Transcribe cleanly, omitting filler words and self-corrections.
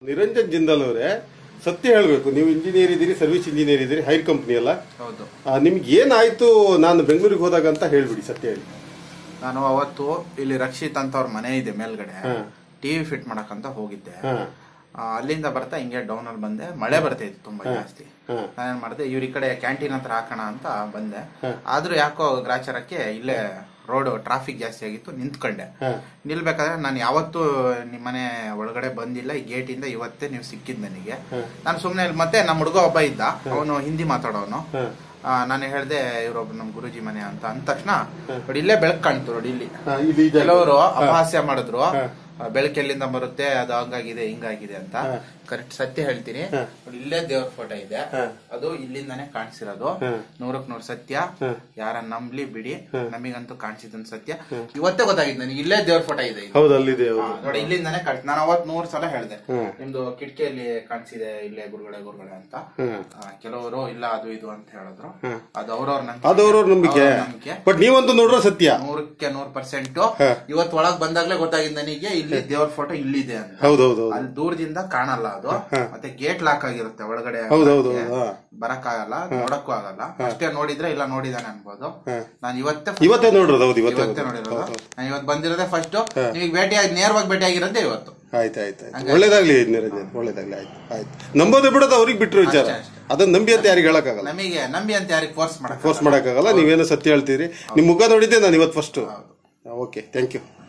ನಿರಂಜನ್ ಜಿಂದಾಲ್ ಅವರೇ, ಸತ್ಯ ಹೇಳಬೇಕು, ನೀವು ಇಂಜಿನಿಯರ್ ಇದ್ದೀರಿ, ಸರ್ವಿಸ್ ಇಂಜಿನಿಯರ್ ಇದ್ದೀರಿ, ಹೈರ್ ಕಂಪ್ನಿ ಅಲ್ಲ? ಹೌದು. ನಿಮ್ಗೆ ಏನಾಯ್ತು ನಾನು ಬೆಂಗಳೂರಿಗೆ ಹೋದಾಗ ಅಂತ ಹೇಳ್ಬಿಡಿ, ಸತ್ಯ ಹೇಳಿ. ನಾನು ಅವತ್ತು ಇಲ್ಲಿ ರಕ್ಷಿತ್ ಅಂತ ಅವ್ರ ಮನೆ ಇದೆ ಮೇಲ್ಗಡೆ, ಟಿವಿ ಫಿಟ್ ಮಾಡಕಂತ ಹೋಗಿದ್ದೆ. ಅಲ್ಲಿಂದ ಬರ್ತಾ ಹಿಂಗೆ ಡೌನ್ ಅಲ್ಲಿ ಬಂದೆ, ಮಳೆ ಬರ್ತಾ ಇತ್ತು ತುಂಬಾ ಜಾಸ್ತಿ. ನಾನೇನ್ ಮಾಡಿದೆ, ಇವ್ರ ಈ ಕಡೆ ಕ್ಯಾಂಟೀನ್ ಹತ್ರ ಹಾಕೋಣ ಅಂತ ಬಂದೆ. ಆದ್ರೂ ಯಾಕೋ ಗ್ರಾಚಾರಕ್ಕೆ ಇಲ್ಲೇ ರೋಡ್ ಟ್ರಾಫಿಕ್ ಜಾಸ್ತಿ ಆಗಿತ್ತು, ನಿಂತ್ಕೊಂಡೆ. ನಿಲ್ಬೇಕಾದ್ರೆ ನಾನು ಯಾವತ್ತೂ ನಿಮ್ಮನೆ ಒಳಗಡೆ ಬಂದಿಲ್ಲ, ಈ ಗೇಟ್ ಇಂದ ಇವತ್ತೇ ನೀವು ಸಿಕ್ಕಿದ್ ನನಗೆ. ನಾನು ಸುಮ್ನೆ ಮತ್ತೆ ನಮ್ಮ ಹುಡುಗ ಒಬ್ಬ ಇದ್ದ, ಅವನು ಹಿಂದಿ ಮಾತಾಡೋನು. ನಾನು ಹೇಳ್ದೆ ಇವ್ರೊಬ್ಬ ನಮ್ ಗುರುಜಿ ಮನೆ ಅಂತ ಅಂದ ತಕ್ಷಣ ನೋಡಿ ಇಲ್ಲೇ ಬೆಳಕ್ ಕಾಣ್ತು ನೋಡಿ. ಇಲ್ಲಿ ಕೆಲವರು ಅಪಹಾಸ್ಯ ಮಾಡಿದ್ರು, ಬೆಳಕು ಎಲ್ಲಿಂದ ಬರುತ್ತೆ, ಅದು ಹಂಗಾಗಿದೆ ಹಿಂಗಾಗಿದೆ ಅಂತ. ಕರೆಕ್ಟ್ ಸತ್ಯ ಹೇಳ್ತೀನಿ ನೋಡಿ, ಇಲ್ಲೇ ದೇವ್ರ ಫೋಟೋ ಇದೆ, ಅದು ಇಲ್ಲಿಂದಾನೆ ಕಾಣಿಸಿರೋದು. 100% ಸತ್ಯ. ಯಾರ ನಂಬ್ಲಿ ಬಿಡಿ, ನಮಗಂತೂ ಕಾಣಿಸಿದ ಸತ್ಯ. ಇವತ್ತೇ ಗೊತ್ತಾಗಿದೆ ನನಗೆ, ಇಲ್ಲೇ ದೇವ್ರ ಫೋಟೋ ಇದೆ ನೋಡಿ, ಇಲ್ಲಿಂದಾನೆ ಕಾಣಿಸ್. ನಾನು ಅವತ್ 100 ಸಲ ಹೇಳ್ದೆ, ನಿಮ್ದು ಕಿಟಕಿಯಲ್ಲಿ ಕಾಣಿಸಿದೆ ಇಲ್ಲೇ ಗುರುಗಳೇ ಅಂತ. ಕೆಲವರು ಇಲ್ಲ ಅದು ಇದು ಅಂತ ಹೇಳಿದ್ರು. ಅದು ಅವ್ರವ್ರ ನಂಬಿಕೆ. ಬಟ್ ನೀವಂತೂ ನೋಡ್ರ ಸತ್ಯ 100% ಇವತ್ತು ಒಳಗ್ ಬಂದಾಗ್ಲೇ ಗೊತ್ತಾಗಿದೆ ನನಗೆ, ಇಲ್ಲಿ ದೇವ್ರ ಫೋಟೋ ಇಲ್ಲಿದೆ ಅಂತ. ಅಲ್ಲಿ ದೂರದಿಂದ ಕಾಣಲ್ಲ ಅದು, ಮತ್ತೆ ಗೇಟ್ ಲಾಕ್ ಆಗಿರುತ್ತೆ ಒಳಗಡೆ, ಬರಕ್ ಆಗಲ್ಲ, ನೋಡಕ್ಕೂ ಆಗಲ್ಲ. ಅಷ್ಟೇ ನೋಡಿದ್ರೆ ಇಲ್ಲ ನೋಡಿದಾನೆ ಅನ್ಬೋದು. ನಾನು ಇವತ್ತೇ ನೋಡಿರೋದು. ನಾನು ಇವತ್ತು ಬಂದಿರೋದೇ ಫಸ್ಟ್. ನಿಮಗೆ ನೇರವಾಗಿ ಭೇಟಿ ಆಗಿರೋದೇ ಇವತ್ತು. ಆಯ್ತಾಯ್ತು, ಒಳ್ಳೇದಾಗ್ಲಿ ನಿರಂಜನ್, ಒಳ್ಳೇದಾಗ್ಲಿ. ಆಯ್ತು, ನಂಬೋದೇ ಬಿಡೋದು ಅವ್ರಿಗೆ ಬಿಟ್ಟರು ವಿಚಾರ. ಅದನ್ನ ನಂಬಿ ಅಂತ ಯಾರಿಗೆ ಹೇಳಕ್ಕಾಗಲ್ಲ, ನಮಗೆ ನಂಬಿ ಅಂತ ಯಾರಿಗೆ ಫೋರ್ಸ್ ಮಾಡಕ್ಕಾಗಲ್ಲ. ನೀವೇನೋ ಸತ್ಯ ಹೇಳ್ತೀರಿ, ನಿಮ್ ಮುಖ ನೋಡಿದ್ದೆ ನಾನು ಇವತ್ತು ಫಸ್ಟ್. Okay, thank you.